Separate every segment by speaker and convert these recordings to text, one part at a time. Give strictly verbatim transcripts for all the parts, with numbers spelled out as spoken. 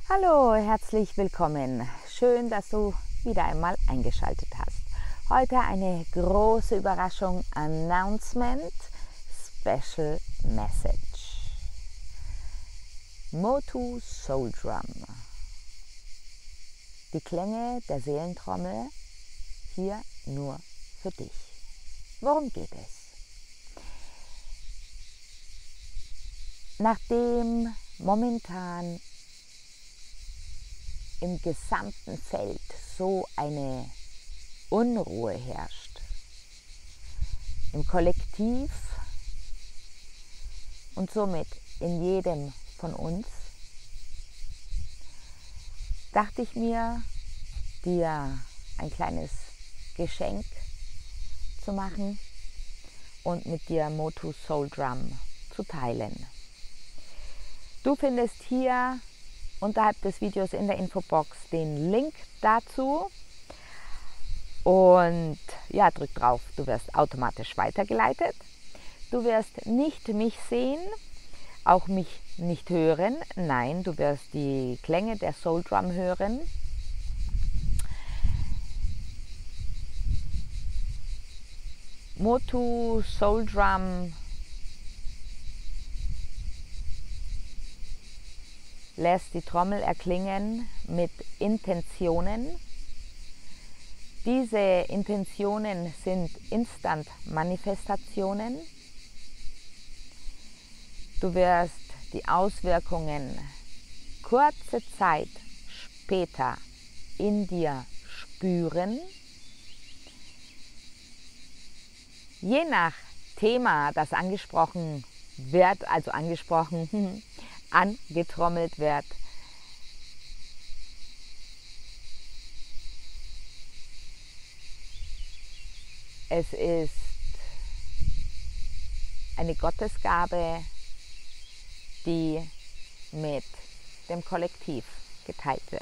Speaker 1: Hallo, herzlich willkommen. Schön, dass du wieder einmal eingeschaltet hast. Heute eine große Überraschung, Announcement, Special Message. Motu Soul Drum. Die Klänge der Seelentrommel hier nur für dich. Worum geht es? Nachdem momentan im gesamten Feld so eine Unruhe herrscht, im Kollektiv und somit in jedem von uns, dachte ich mir, dir ein kleines Geschenk zu machen und mit dir Motu Soul Drum zu teilen. Du findest hier unterhalb des Videos in der Infobox den Link dazu und ja, drück drauf, du wirst automatisch weitergeleitet. Du wirst nicht mich sehen, auch mich nicht hören, nein, du wirst die Klänge der Soul Drum hören. Motu Soul Drum lässt die Trommel erklingen mit Intentionen. Diese Intentionen sind Instant-Manifestationen. Du wirst die Auswirkungen kurze Zeit später in dir spüren. Je nach Thema, das angesprochen wird, also angesprochen, angetrommelt wird, es ist eine Gottesgabe, die mit dem Kollektiv geteilt wird.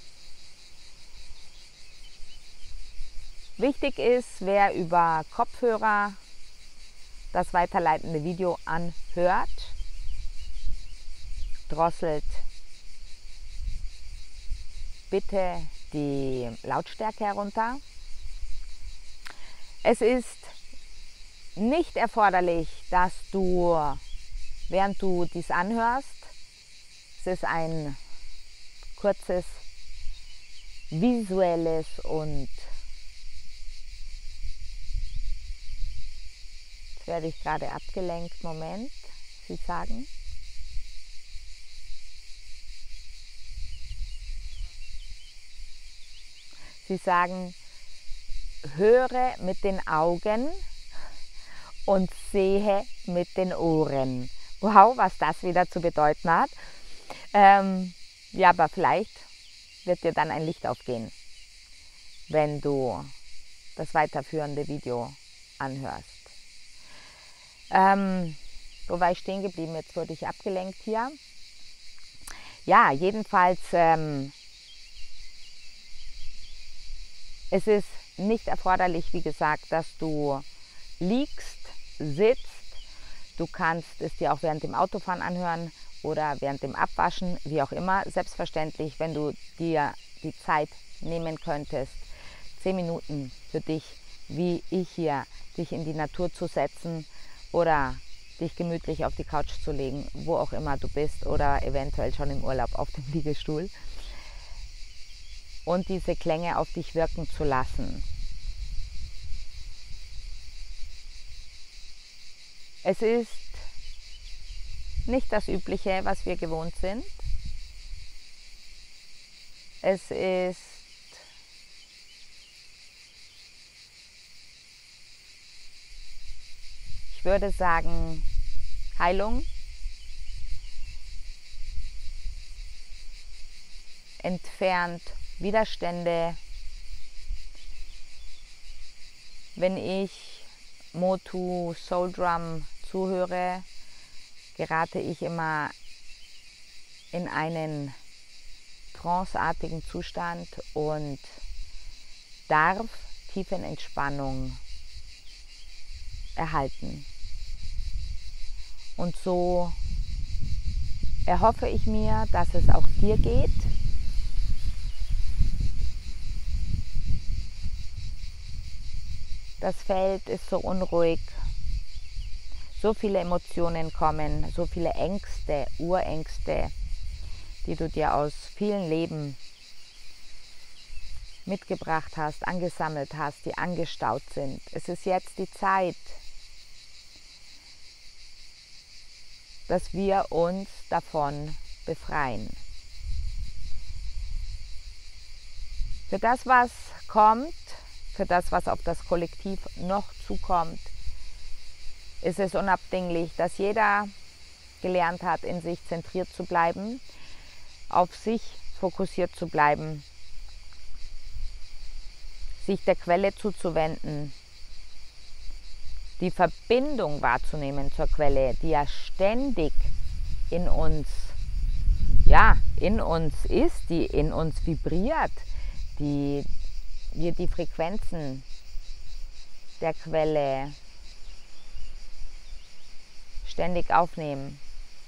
Speaker 1: Wichtig ist, wer über Kopfhörer das weiterleitende Video anhört, drosselt bitte die Lautstärke herunter. Es ist nicht erforderlich, dass du, während du dies anhörst, es ist ein kurzes visuelles und jetzt werde ich gerade abgelenkt, Moment, Sie sagen. Sie sagen, höre mit den Augen und sehe mit den Ohren. Wow, was das wieder zu bedeuten hat. Ähm, ja, aber vielleicht wird dir dann ein Licht aufgehen, wenn du das weiterführende Video anhörst. Ähm, wo war ich stehen geblieben? Jetzt wurde ich abgelenkt hier. Ja, jedenfalls... Ähm, Es ist nicht erforderlich, wie gesagt, dass du liegst, sitzt. Du kannst es dir auch während dem Autofahren anhören oder während dem Abwaschen, wie auch immer. Selbstverständlich, wenn du dir die Zeit nehmen könntest, zehn Minuten für dich, wie ich hier, dich in die Natur zu setzen oder dich gemütlich auf die Couch zu legen, wo auch immer du bist oder eventuell schon im Urlaub auf dem Liegestuhl. Und diese Klänge auf dich wirken zu lassen. Es ist nicht das Übliche, was wir gewohnt sind. Es ist ich würde sagen, Heilung, entfernt Widerstände. Wenn ich Motu Soul Drum zuhöre, gerate ich immer in einen tranceartigen Zustand und darf Tiefenentspannung erhalten. Und so erhoffe ich mir, dass es auch dir geht, Das Feld ist so unruhig, so viele Emotionen kommen, so viele Ängste, Urängste, die du dir aus vielen Leben mitgebracht hast, angesammelt hast, die angestaut sind. Es ist jetzt die Zeit, dass wir uns davon befreien. Für das, was kommt, für das, was auf das Kollektiv noch zukommt, ist es unabdinglich, dass jeder gelernt hat, in sich zentriert zu bleiben, auf sich fokussiert zu bleiben, sich der Quelle zuzuwenden, die Verbindung wahrzunehmen zur Quelle, die ja ständig in uns, ja, in uns ist, die in uns vibriert, die wir die Frequenzen der Quelle ständig aufnehmen.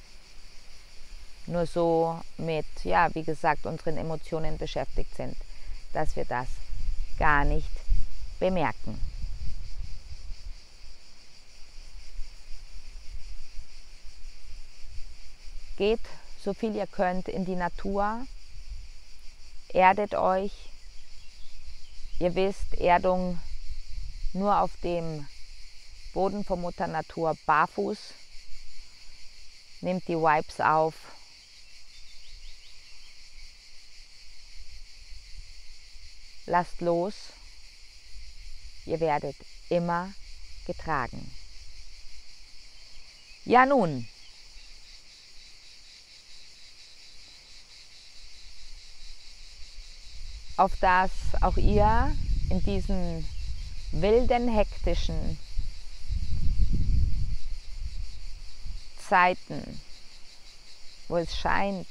Speaker 1: Nur so mit, ja, wie gesagt, unseren Emotionen beschäftigt sind, dass wir das gar nicht bemerken. Geht so viel ihr könnt in die Natur, erdet euch. Ihr wisst, Erdung nur auf dem Boden von Mutter Natur barfuß. Nehmt die Vibes auf. Lasst los. Ihr werdet immer getragen. Ja nun, auf dass auch ihr in diesen wilden, hektischen Zeiten, wo es scheint,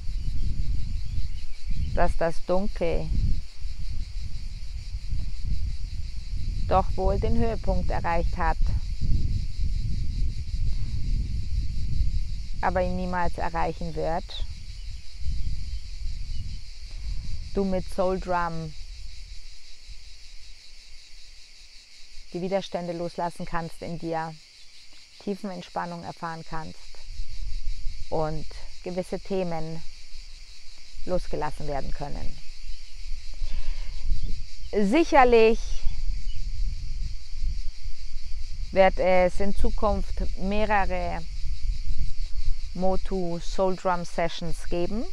Speaker 1: dass das Dunkel doch wohl den Höhepunkt erreicht hat, aber ihn niemals erreichen wird, du mit Soul Drum die Widerstände loslassen kannst in dir, Tiefenentspannung erfahren kannst und gewisse Themen losgelassen werden können. Sicherlich wird es in Zukunft mehrere Motu Soul Drum Sessions geben.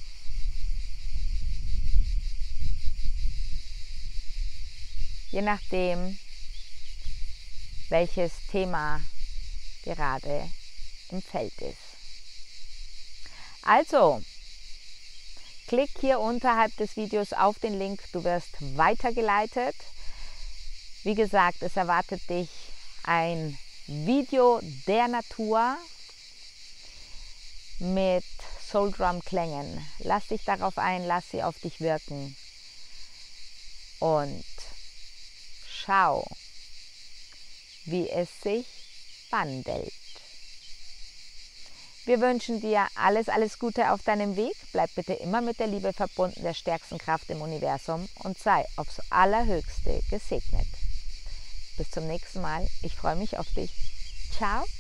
Speaker 1: Je nachdem, welches Thema gerade im Feld ist. Also, klick hier unterhalb des Videos auf den Link, du wirst weitergeleitet. Wie gesagt, es erwartet dich ein Video der Natur mit Soul Drum Klängen. Lass dich darauf ein, lass sie auf dich wirken und schau, wie es sich wandelt. Wir wünschen dir alles, alles Gute auf deinem Weg. Bleib bitte immer mit der Liebe verbunden, der stärksten Kraft im Universum und sei aufs Allerhöchste gesegnet. Bis zum nächsten Mal. Ich freue mich auf dich. Ciao.